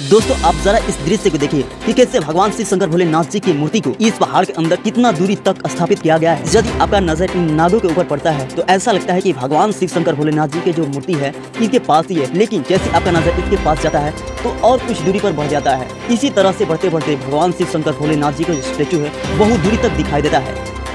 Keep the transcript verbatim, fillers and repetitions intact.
दोस्तों आप जरा इस दृश्य को देखिए कि कैसे भगवान शिव शंकर भोलेनाथ जी की मूर्ति को इस पहाड़ के अंदर कितना दूरी तक स्थापित किया गया है। यदि आपका नजर इन नागों के ऊपर पड़ता है तो ऐसा लगता है कि भगवान शिव शंकर भोलेनाथ जी की जो मूर्ति है इनके पास ही है, लेकिन जैसे आपका नजर इसके पास जाता है तो और कुछ दूरी पर बढ़ जाता है। इसी तरह से बढ़ते बढ़ते भगवान शिव शंकर भोलेनाथ जी का जो स्टेचू है बहुत दूरी तक दिखाई देता है।